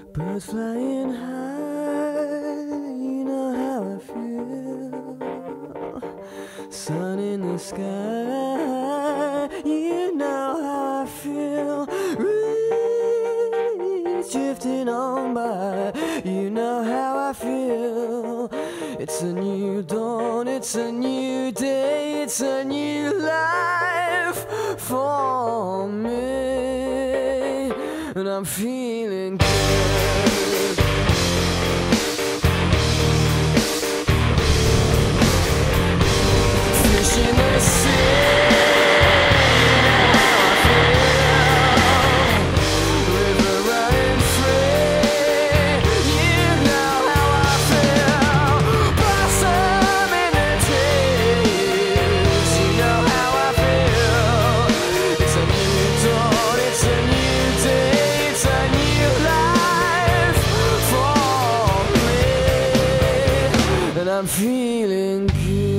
Birds flying high, you know how I feel. Sun in the sky, you know how I feel. Breeze drifting on by, you know how I feel. It's a new dawn, it's a new day, it's a new life for me, and I'm feeling good. Fish in the sea, river running free, you know how I feel. Blossom in the trees, you know how I feel. It's a new dawn, it's a new day, it's a new life for me, and I'm feeling good.